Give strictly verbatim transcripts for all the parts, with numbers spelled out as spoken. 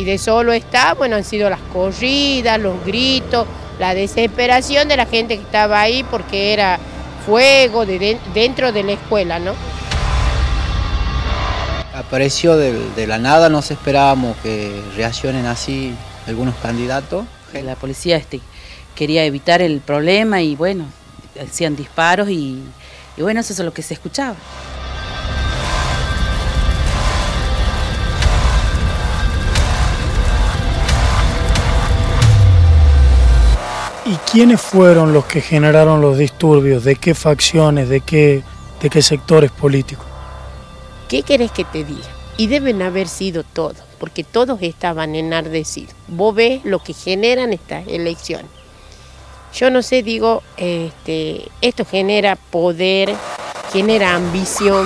Y de solo está, bueno, han sido las corridas, los gritos, la desesperación de la gente que estaba ahí porque era fuego de de, dentro de la escuela, ¿no? Apareció de, de la nada, no se esperábamos que reaccionen así algunos candidatos. La policía este, quería evitar el problema y bueno, hacían disparos y, y bueno, eso es lo que se escuchaba. ¿Y quiénes fueron los que generaron los disturbios? ¿De qué facciones? ¿De qué, de qué sectores políticos? ¿Qué querés que te diga? Y deben haber sido todos, porque todos estaban enardecidos. Vos ves lo que generan estas elecciones. Yo no sé, digo, este, esto genera poder, genera ambición.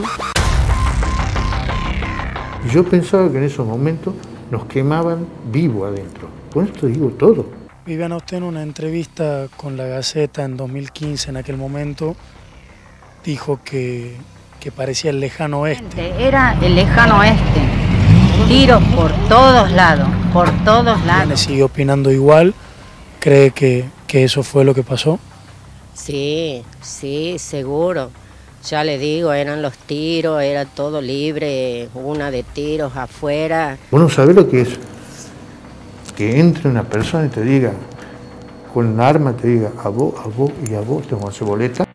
Yo pensaba que en esos momentos nos quemaban vivo adentro. Con esto digo todo. Viviana, usted en una entrevista con La Gaceta en dos mil quince, en aquel momento, dijo que, que parecía el lejano oeste. Era el lejano oeste, tiros por todos lados, por todos lados. ¿Sigue opinando igual? ¿Cree que, que eso fue lo que pasó? Sí, sí, seguro. Ya le digo, eran los tiros, era todo libre, una de tiros afuera. Uno sabe lo que es. Que entre una persona y te diga, con un arma te diga, a vos, a vos y a vos, te vamos a hacer boleta.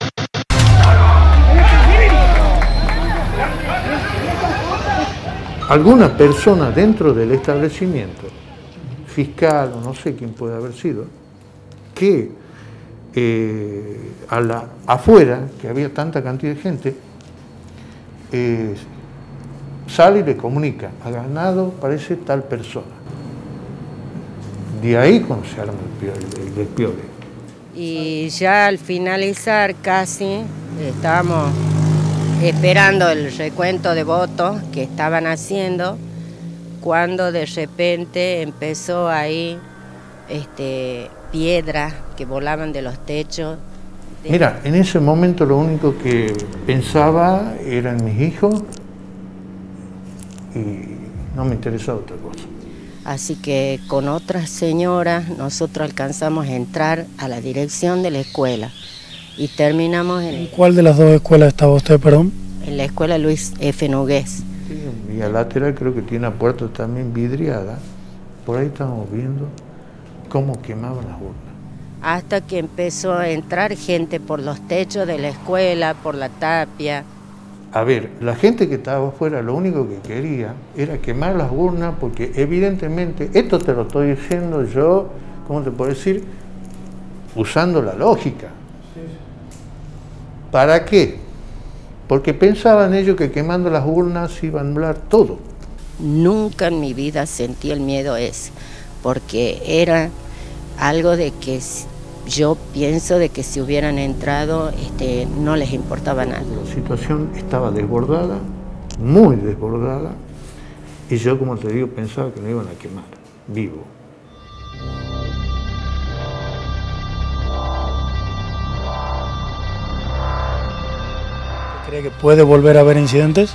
Alguna persona dentro del establecimiento, fiscal o no sé quién puede haber sido, que eh, a la, afuera, que había tanta cantidad de gente, eh, sale y le comunica, ha ganado, parece tal persona. De ahí cuando se arma el despiole. Y ya al finalizar casi, estábamos esperando el recuento de votos que estaban haciendo, cuando de repente empezó ahí este, piedras que volaban de los techos. De... Mira, en ese momento lo único que pensaba eran mis hijos y no me interesaba otra cosa. Así que con otras señoras nosotros alcanzamos a entrar a la dirección de la escuela y terminamos en... ¿En cuál de las dos escuelas estaba usted, perdón? En la escuela Luis F. Nogués. Sí, en vía lateral creo que tiene una puerta también vidriada. Por ahí estamos viendo cómo quemaban las urnas. Hasta que empezó a entrar gente por los techos de la escuela, por la tapia. A ver, la gente que estaba afuera lo único que quería era quemar las urnas porque evidentemente, esto te lo estoy diciendo yo, ¿cómo te puedo decir? Usando la lógica. ¿Para qué? Porque pensaban ellos que quemando las urnas iba a anular todo. Nunca en mi vida sentí el miedo ese, porque era algo de que yo pienso de que si hubieran entrado este, no les importaba nada. La situación estaba desbordada, muy desbordada, y yo, como te digo, pensaba que me iban a quemar, vivo. ¿Cree que puede volver a haber incidentes?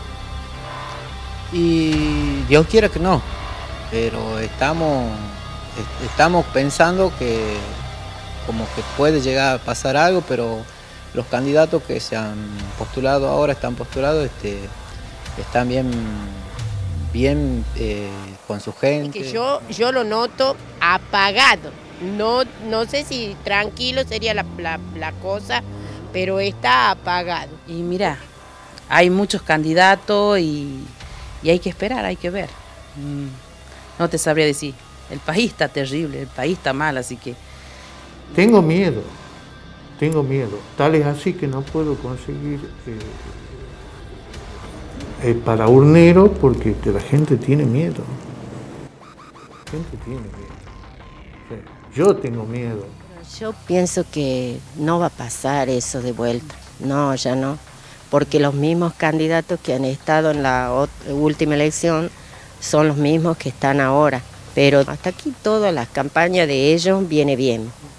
Y Dios quiera que no, pero estamos, estamos pensando que como que puede llegar a pasar algo, pero los candidatos que se han postulado ahora, están postulados, este, están bien, bien eh, con su gente. Es que yo, yo lo noto apagado, no, no sé si tranquilo sería la, la, la cosa, pero está apagado. Y mira, hay muchos candidatos y, y hay que esperar, hay que ver. No te sabría decir, el país está terrible, el país está mal, así que... Tengo miedo, tengo miedo. Tal es así que no puedo conseguir eh, eh, para urnero porque la gente tiene miedo. La gente tiene miedo. Sí. Yo tengo miedo. Yo pienso que no va a pasar eso de vuelta. No, ya no. Porque los mismos candidatos que han estado en la última elección son los mismos que están ahora. Pero hasta aquí toda la campaña de ellos viene bien.